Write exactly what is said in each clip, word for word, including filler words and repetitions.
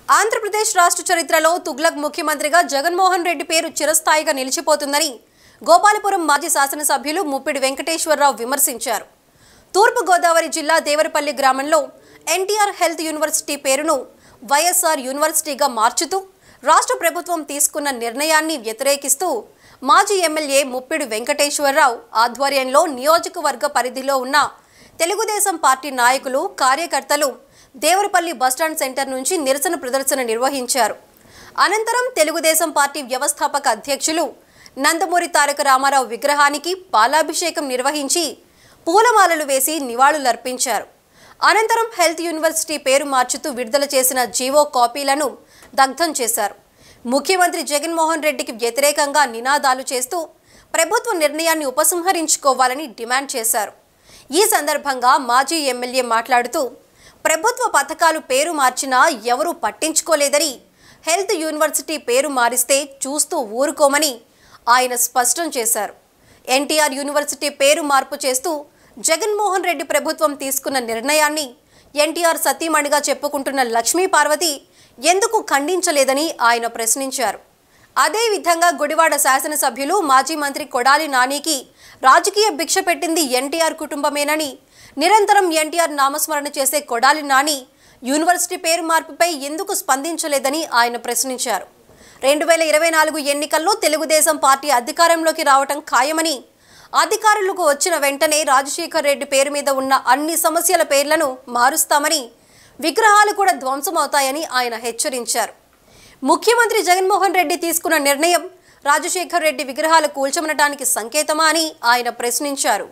ఆంధ్రప్రదేశ్ రాష్ట్ర చరిత్రలో తుగ్లక్ ముఖ్యమంత్రిగా జగన్మోహన్ రెడ్డి పేరు చిరస్థాయిగా నిలిచిపోతుందని గోపాలపురం మాజీ శాసనసభ్యులు ముప్పిడి వెంకటేశ్వరరావు విమర్శించారు. తూర్పు గోదావరి జిల్లా దేవరపల్లి గ్రామంలో ఎన్టీఆర్ హెల్త్ యూనివర్సిటీ పేరును వైఎస్ఆర్ యూనివర్సిటీగా మార్చుతూ రాష్ట్ర ప్రభుత్వం తీసుకున్న నిర్ణయాన్ని వ్యతిరేకిస్తూ మాజీ ఎమ్మెల్యే ముప్పిడి వెంకటేశ్వరరావు ఆధ్వర్యంలో నియోజకవర్గ పరిధిలో ఉన్న తెలుగుదేశం పార్టీ నాయకులు కార్యకర్తలు దేవరపల్లి బస్టాండ్ సెంటర్ నుంచి నిరసన ప్రదర్శన నిర్వహించారు. అనంతరం తెలుగుదేశం పార్టీ వ్యవస్థాపక అధ్యక్షులు నందమూరి తారక రామారావు విగ్రహానికి పాలాభిషేకం నిర్వహించి పూలమాలలు వేసి నివాళులర్పించారు. అనంతరం హెల్త్ యూనివర్సిటీ పేరు మార్చుతూ విడుదల చేసిన జీవో కాపీలను దగ్ధం చేశారు. ముఖ్యమంత్రి జగన్మోహన్ రెడ్డికి వ్యతిరేకంగా నినాదాలు చేస్తూ ప్రభుత్వ నిర్ణయాన్ని ఉపసంహరించుకోవాలని డిమాండ్ చేశారు. ఈ సందర్భంగా మాజీ ఎమ్మెల్యే మాట్లాడుతూ ప్రభుత్వ పథకాలు పేరు మార్చినా ఎవరూ పట్టించుకోలేదని, హెల్త్ యూనివర్సిటీ పేరు మారిస్తే చూస్తూ ఊరుకోమని ఆయన స్పష్టం చేశారు. ఎన్టీఆర్ యూనివర్సిటీ పేరు మార్పు చేస్తూ జగన్మోహన్ రెడ్డి ప్రభుత్వం తీసుకున్న నిర్ణయాన్ని ఎన్టీఆర్ సతీమణిగా చెప్పుకుంటున్న లక్ష్మీ పార్వతి ఎందుకు ఖండించలేదని ఆయన ప్రశ్నించారు. అదేవిధంగా గుడివాడ శాసనసభ్యులు మాజీ మంత్రి కొడాలి నానికి రాజకీయ భిక్ష పెట్టింది ఎన్టీఆర్ కుటుంబమేనని, నిరంతరం ఎన్టీఆర్ నామస్మరణ చేసే కొడాలి నాని యూనివర్సిటీ పేరు మార్పుపై ఎందుకు స్పందించలేదని ఆయన ప్రశ్నించారు. రెండు వేల ఇరవై నాలుగు ఎన్నికల్లో తెలుగుదేశం పార్టీ అధికారంలోకి రావటం ఖాయమని, అధికారులకు వచ్చిన వెంటనే రాజశేఖర్ రెడ్డి పేరు మీద ఉన్న అన్ని సమస్యల పేర్లను మారుస్తామని, విగ్రహాలు కూడా ధ్వంసమవుతాయని ఆయన హెచ్చరించారు. ముఖ్యమంత్రి జగన్మోహన్ రెడ్డి తీసుకున్న నిర్ణయం రాజశేఖర్ రెడ్డి విగ్రహాలు కూల్చమనడానికి సంకేతమా అని ఆయన ప్రశ్నించారు.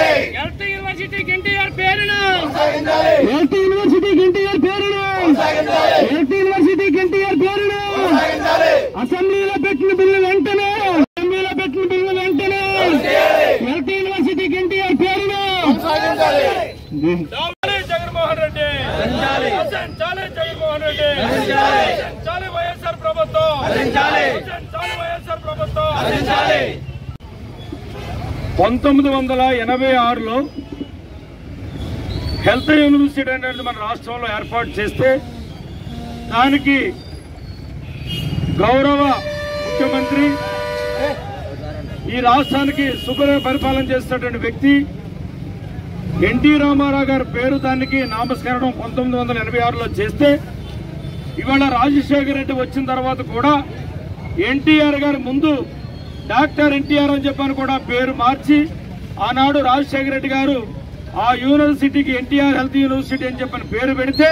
యూనివర్సిటీ హెల్త్ యూనివర్సిటీకి ఎన్టీఆర్ పేరును అసెంబ్లీలో పెట్టిన బిల్లు వెంటనే అసెంబ్లీలో పెట్టిన బిల్లు వెంటనే హెల్త్ యూనివర్సిటీకి ఎన్టీఆర్ పేరును జగన్మోహన్ రెడ్డి జగన్మోహన్ రెడ్డి చాలే వైఎస్ఆర్ ప్రభుత్వం చాలే వైఎస్ఆర్ ప్రభుత్వం. పంతొమ్మిది వందల ఎనభై ఆరులో హెల్త్ యూనివర్సిటీ అనేది మన రాష్ట్రంలో ఏర్పాటు చేస్తే దానికి గౌరవ ముఖ్యమంత్రి ఈ రాష్ట్రానికి సుఖ పరిపాలన చేస్తున్నటువంటి వ్యక్తి ఎన్టీ రామారావు గారి పేరు దానికి నామస్మరణం పంతొమ్మిది వందల ఎనభై ఆరులో చేస్తే ఇవాళ రాజశేఖర రెడ్డి వచ్చిన తర్వాత కూడా ఎన్టీఆర్ గారి ముందు డాక్టర్ ఎన్టీఆర్ అని చెప్పని కూడా పేరు మార్చి ఆనాడు రాజశేఖర రెడ్డి గారు ఆ యూనివర్సిటీకి ఎన్టీఆర్ హెల్త్ యూనివర్సిటీ అని చెప్పని పేరు పెడితే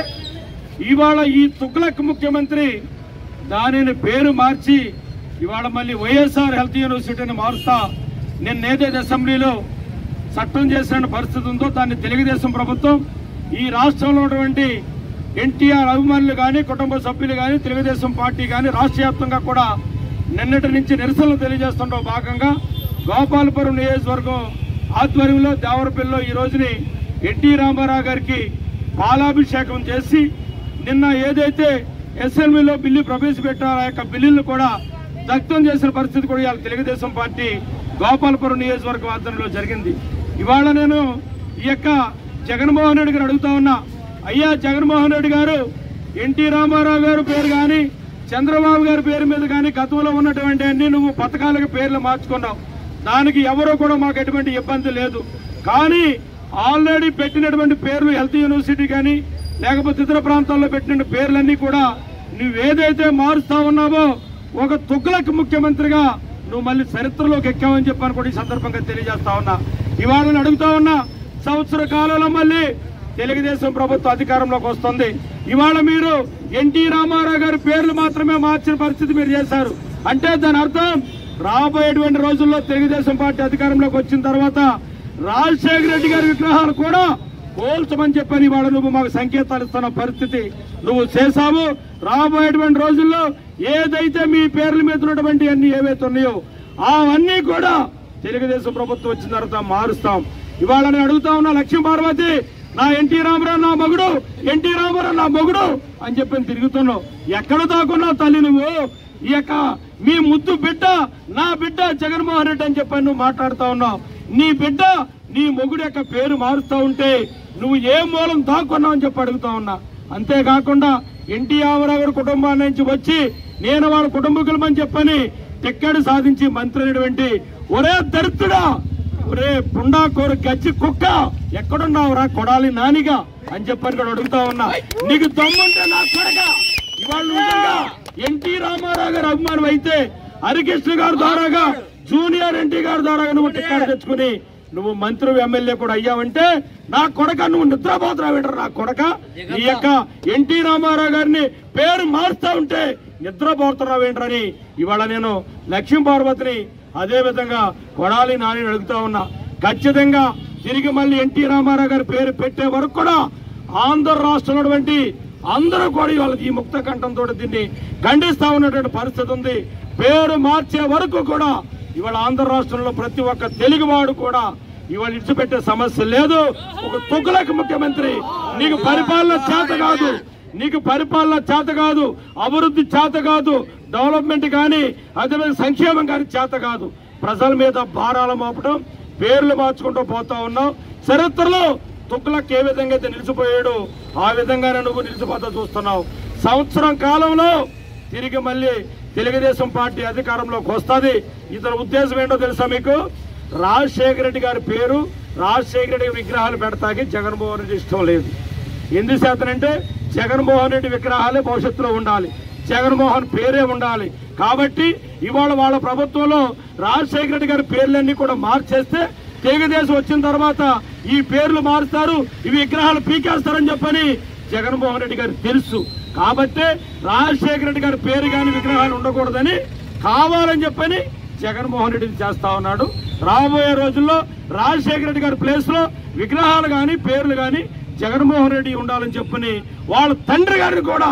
ఇవాళ ఈ తుగ్లక్ ముఖ్యమంత్రి దానిని పేరు మార్చి ఇవాళ మళ్ళీ వైఎస్ఆర్ హెల్త్ యూనివర్సిటీని మారుస్తా నిన్నేదైతే అసెంబ్లీలో చట్టం చేసిన పరిస్థితి ఉందో దాన్ని తెలుగుదేశం ప్రభుత్వం ఈ రాష్ట్రంలో ఉన్నటువంటి ఎన్టీఆర్ అభిమానులు కానీ కుటుంబ సభ్యులు కానీ తెలుగుదేశం పార్టీ కానీ రాష్ట్ర వ్యాప్తంగా కూడా నిన్నటి నుంచి నిరసనలు తెలియజేస్తుండో భాగంగా గోపాలపురం నియోజకవర్గం ఆధ్వర్యంలో దేవరపల్లిలో ఈ రోజుని ఎన్టీ రామారావు గారికి పాలాభిషేకం చేసి నిన్న ఏదైతే అసెంబ్లీలో బిల్లు ప్రవేశపెట్టారో ఆ యొక్క బిల్లును కూడా దగ్ధం చేసిన పరిస్థితి కూడా ఇవాళ తెలుగుదేశం పార్టీ గోపాలపురం నియోజకవర్గం ఆధ్వర్యంలో జరిగింది. ఇవాళ నేను ఈ యొక్క జగన్మోహన్ రెడ్డి గారు అడుగుతా ఉన్నా, అయ్యా జగన్మోహన్ రెడ్డి గారు ఎన్టీ రామారావు గారి పేరు కానీ చంద్రబాబు గారి పేరు మీద కానీ గతంలో ఉన్నటువంటి అన్ని నువ్వు పథకాలకు పేర్లు మార్చుకున్నావు, దానికి ఎవరో కూడా మాకు ఎటువంటి ఇబ్బంది లేదు. కానీ ఆల్రెడీ పెట్టినటువంటి పేర్లు హెల్త్ యూనివర్సిటీ కానీ లేకపోతే ఇతర ప్రాంతాల్లో పెట్టిన పేర్లన్నీ కూడా నువ్వేదైతే మారుస్తా ఉన్నావో ఒక తుగ్లక్ ముఖ్యమంత్రిగా నువ్వు మళ్ళీ చరిత్రలోకి ఎక్కావని చెప్పని కూడా ఈ సందర్భంగా తెలియజేస్తా ఉన్నా. ఇవాళ అడుగుతా ఉన్నా, సంవత్సర కాలంలో మళ్ళీ తెలుగుదేశం ప్రభుత్వం అధికారంలోకి వస్తుంది. ఇవాళ మీరు ఎన్టీ రామారావు గారి పేర్లు మాత్రమే మార్చిన పరిస్థితి మీరు చేశారు అంటే దాని అర్థం రాబోయేటువంటి రోజుల్లో తెలుగుదేశం పార్టీ అధికారంలోకి వచ్చిన తర్వాత రాజశేఖర రెడ్డి గారి విగ్రహాలు కూడా పోల్చమని చెప్పని ఇవాళ నువ్వు మాకు సంకేతాలు ఇస్తున్న పరిస్థితి నువ్వు చేశావు. రాబోయేటువంటి రోజుల్లో ఏదైతే మీ పేర్ల మీద ఉన్నటువంటి అన్ని ఏవైతే ఉన్నాయో అవన్నీ కూడా తెలుగుదేశం ప్రభుత్వం వచ్చిన తర్వాత మారుస్తాం. ఇవాళ నేను అడుగుతా ఉన్నా, లక్ష్మీ పార్వతి నా ఎన్టీ రామారావు నా మగుడు, ఎన్టీ రామారావు నా మగుడు అని చెప్పని తిరుగుతున్నావు. ఎక్కడ దాకున్నావు తల్లి నువ్వు? ఈ యొక్క మీ ముద్దు బిడ్డ నా బిడ్డ జగన్మోహన్ రెడ్డి అని చెప్పని నువ్వు మాట్లాడుతా ఉన్నావు. నీ బిడ్డ నీ మొగుడు యొక్క పేరు మారుస్తా ఉంటే నువ్వు ఏ మూలం దాక్కున్నావు అని చెప్పి అడుగుతా ఉన్నా. అంతేకాకుండా ఎన్టీ రామారావు గారి కుటుంబాన్ని నుంచి వచ్చి నేను వాళ్ళ కుటుంబకులమని చెప్పని టిక్కెట్ సాధించి మంత్రి అయినటువంటి ఒరే దరిద్రుడా, ఒరే పుండాకోరు గచ్చి కుక్క ఎక్కడున్నావురా కొడాలి నానిగా అని చెప్పని కూడా అడుగుతా ఉన్నా. నీకు దమ్ముంటే నా కొడక ఇవాళ ఎన్టీ రామారావు గారి అభిమానం అయితే హరికృష్ణ గారి ద్వారాగా జూనియర్ ఎన్టీ గారి ద్వారాగా నువ్వు టిక్కెట్ తెచ్చుకుని నువ్వు మంత్రి ఎమ్మెల్యే కూడా అయ్యావంటే నా కొడక నువ్వు నిద్రపోతున్నావు ఏంటరా నా కొడక? ఈ యొక్క ఎన్టీ రామారావు గారిని పేరు మారుస్తా ఉంటే నిద్రపోతున్నావు ఏంటని ఇవాళ నేను లక్ష్మీ పార్వతిని అదే విధంగా కొడాలి నాని అడుగుతా ఉన్నా. ఖచ్చితంగా తిరిగి మళ్ళీ ఎన్టీ రామారావు గారి పేరు పెట్టే వరకు కూడా ఆంధ్ర రాష్ట్రంలో అందరూ కూడా ఇవాళ ఈ ముక్త కంఠంతో దీన్ని ఖండిస్తా ఉన్నటువంటి పరిస్థితి ఉంది. పేరు మార్చే వరకు కూడా ఇవాళ ఆంధ్ర రాష్ట్రంలో ప్రతి ఒక్క తెలుగువాడు కూడా ఇవాళ ఇడిచిపెట్టే సమస్య లేదు. ఒక తుగ్లక్ ముఖ్యమంత్రి నీకు పరిపాలన చేత కాదు, నీకు పరిపాలన చేత కాదు, అభివృద్ధి చేత కాదు, డెవలప్మెంట్ కానీ అదే సంక్షేమం కానీ చేత కాదు. ప్రజల మీద భారాలు మోపడం, పేర్లు మార్చుకుంటూ పోతా ఉన్నావు. చరిత్రలో తుగ్లక్ ఏ విధంగా అయితే నిలిచిపోయాడు ఆ విధంగానే నువ్వు నిలిచిపోతా చూస్తున్నావు. సంవత్సరం కాలంలో తిరిగి మళ్ళీ తెలుగుదేశం పార్టీ అధికారంలోకి వస్తుంది. ఇతని ఉద్దేశం ఏంటో తెలుసా మీకు? రాజశేఖర రెడ్డి గారి పేరు రాజశేఖర రెడ్డి విగ్రహాలు పెడతాకి జగన్మోహన్ రెడ్డి ఇష్టం లేదు. ఎందుచేతనంటే జగన్మోహన్ రెడ్డి విగ్రహాలే భవిష్యత్తులో ఉండాలి, జగన్మోహన్ పేరే ఉండాలి. కాబట్టి ఇవాళ వాళ్ళ ప్రభుత్వంలో రాజశేఖర రెడ్డి గారి పేర్లన్నీ కూడా మార్చేస్తే తెలుగుదేశం వచ్చిన తర్వాత ఈ పేర్లు మారుస్తారు, ఈ విగ్రహాలు పీకేస్తారని చెప్పని జగన్మోహన్ రెడ్డి గారికి తెలుసు. కాబట్టి రాజశేఖర రెడ్డి గారి పేరు కానీ విగ్రహాలు ఉండకూడదని కావాలని చెప్పని జగన్మోహన్ రెడ్డిని చేస్తా ఉన్నాడు. రాబోయే రోజుల్లో రాజశేఖర రెడ్డి గారి ప్లేస్ లో విగ్రహాలు కానీ పేర్లు కానీ జగన్మోహన్ రెడ్డి ఉండాలని చెప్పని వాళ్ళ తండ్రి గారిని కూడా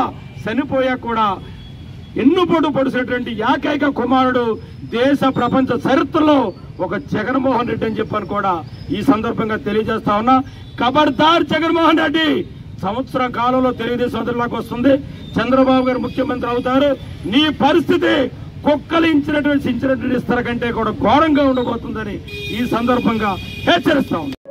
చనిపోయాక కూడా ఎన్నుపోటు పొడిసినటువంటి ఏకైక కుమారుడు దేశ ప్రపంచ చరిత్రలో ఒక జగన్మోహన్ రెడ్డి అని చెప్పని కూడా ఈ సందర్భంగా తెలియజేస్తా ఉన్నా. ఖబర్దార్ జగన్మోహన్ రెడ్డి, సంవత్సరం కాలంలో తెలుగుదేశం అధికారంలోకి వస్తుంది, చంద్రబాబు గారు ముఖ్యమంత్రి అవుతారు, నీ పరిస్థితి కుక్కలించినటువంటి సించినటువంటి ఇస్తర కంటే కూడా ఘోరంగా ఉండబోతుందని ఈ సందర్భంగా హెచ్చరిస్తా ఉంది.